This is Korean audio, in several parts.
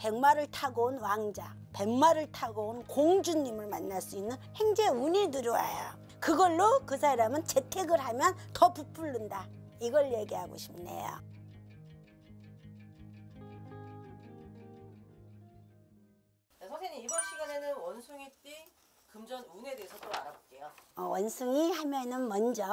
백마를 타고 온 왕자, 백마를 타고 온 공주님을 만날 수 있는 행제 운이 들어와요. 그걸로 그 사람은 재택을 하면 더 부풀른다. 이걸 얘기하고 싶네요. 네, 선생님 이번 시간에는 원숭이띠 금전 운에 대해서 또 알아볼게요. 원숭이 하면은 먼저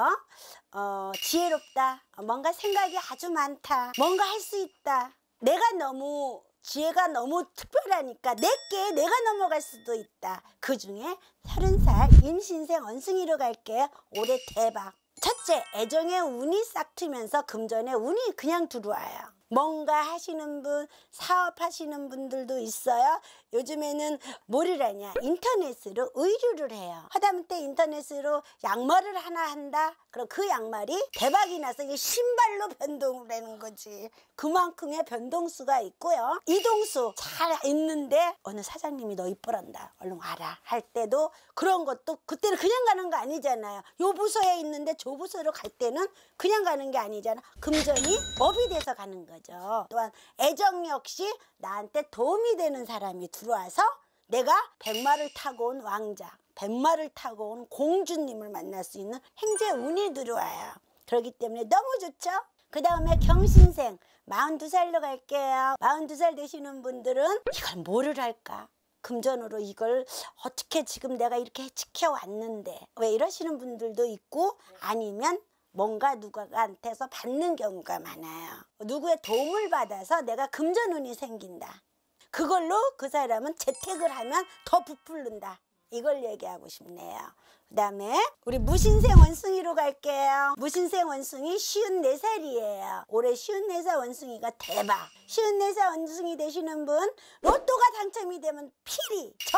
지혜롭다, 뭔가 생각이 아주 많다, 뭔가 할 수 있다. 내가 너무 지혜가 너무 특별하니까 내게 내가 넘어갈 수도 있다. 그중에 30살 임신생 원숭이로 갈게요. 올해 대박. 첫째, 애정의 운이 싹 트면서 금전의 운이 그냥 들어와요. 뭔가 하시는 분, 사업하시는 분들도 있어요. 요즘에는 뭐를 하냐, 인터넷으로 의류를 해요. 하다못해 인터넷으로 양말을 하나 한다. 그럼 그 양말이 대박이 나서 이게 신발로 변동을 하는 거지. 그만큼의 변동수가 있고요. 이동수 잘 있는데 어느 사장님이 너 이쁘란다, 얼른 와라 할 때도 그런 것도 그때는 그냥 가는 거 아니잖아요. 요 부서에 있는데 저 부서로 갈 때는 그냥 가는 게 아니잖아. 금전이 업이 돼서 가는 거죠. 또한 애정 역시 나한테 도움이 되는 사람이 들어와서 내가 백마를 타고 온 왕자, 백마를 타고 온 공주님을 만날 수 있는 행제 운이 들어와요. 그렇기 때문에 너무 좋죠. 그 다음에 경신생 42살로 갈게요. 42살 되시는 분들은 이걸 뭐를 할까? 금전으로 이걸 어떻게 지금 내가 이렇게 지켜왔는데 왜 이러시는 분들도 있고, 아니면 뭔가 누구한테서 받는 경우가 많아요. 누구의 도움을 받아서 내가 금전운이 생긴다. 그걸로 그 사람은 재택을 하면 더 부풀른다. 이걸 얘기하고 싶네요. 그 다음에 우리 무신생 원숭이로 갈게요. 무신생 원숭이 54살이에요. 올해 54살 원숭이가 대박. 54살 원숭이 되시는 분, 로또가 당첨이 되면 필히 저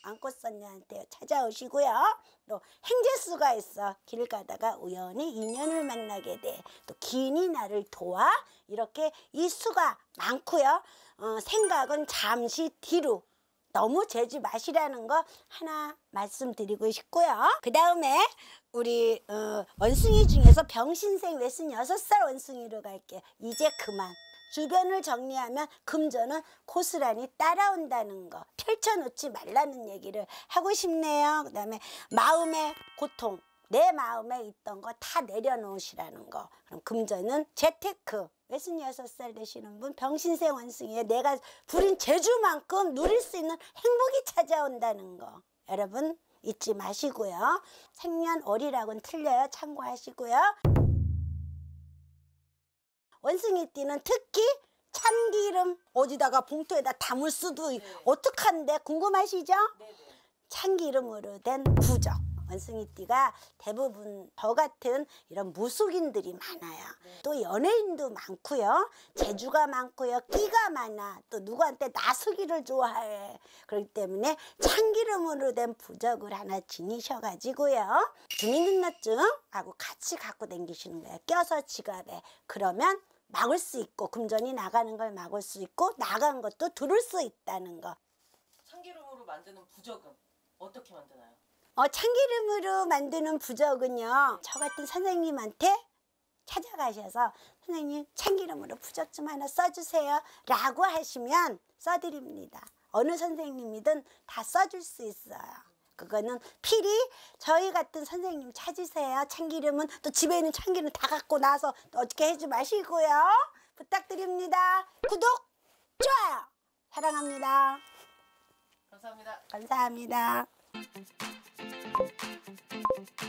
안꽃선녀한테 찾아오시고요. 또 행재수가 있어. 길 가다가 우연히 인연을 만나게 돼. 또 기인이 나를 도와. 이렇게 이 수가 많고요. 생각은 잠시 뒤로 너무 재지 마시라는 거 하나 말씀드리고 싶고요. 그 다음에 우리 원숭이 중에서 병신생 66살 원숭이로 갈게요. 이제 그만. 주변을 정리하면 금전은 고스란히 따라온다는 거 펼쳐놓지 말라는 얘기를 하고 싶네요. 그 다음에 마음의 고통, 내 마음에 있던 거 다 내려놓으시라는 거. 그럼 금전은 재테크. 66살 되시는 분 병신생 원숭이에 내가 부린 재주만큼 누릴 수 있는 행복이 찾아온다는 거. 여러분 잊지 마시고요. 생년월일하고는 틀려요. 참고하시고요. 원숭이띠는 특히 참기름 어디다가 봉투에다 담을 수도 어떡한데 궁금하시죠? 참기름으로 된 부적. 원숭이띠가 대부분 저 같은 이런 무속인들이 많아요. 또 연예인도 많고요. 재주가 많고요. 끼가 많아. 또 누구한테 나서기를 좋아해. 그렇기 때문에 참기름으로 된 부적을 하나 지니셔가지고요. 주민등록증하고 같이 갖고 다니시는 거예요. 껴서 지갑에. 그러면 막을 수 있고 금전이 나가는 걸 막을 수 있고 나간 것도 들을 수 있다는 거. 참기름으로 만드는 부적은 어떻게 만드나요? 참기름으로 만드는 부적은요, 저 같은 선생님한테 찾아가셔서 선생님 참기름으로 부적 좀 하나 써주세요 라고 하시면 써드립니다. 어느 선생님이든 다 써줄 수 있어요. 그거는 필히 저희 같은 선생님 찾으세요. 참기름은 또 집에 있는 참기름 다 갖고 나서 또 어떻게 하지 마시고요. 부탁드립니다. 구독, 좋아요. 사랑합니다. 감사합니다. 감사합니다.